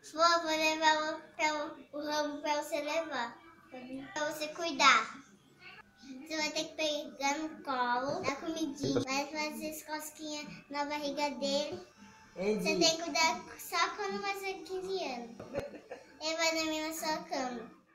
Vou levar o ramo pra você levar. Pra você cuidar. Você vai ter que pegar no colo, dar comidinha, vai fazer as cosquinhas na barriga dele. Você tem que cuidar só quando vai ser 15 anos. Ele vai dormir na sua cama.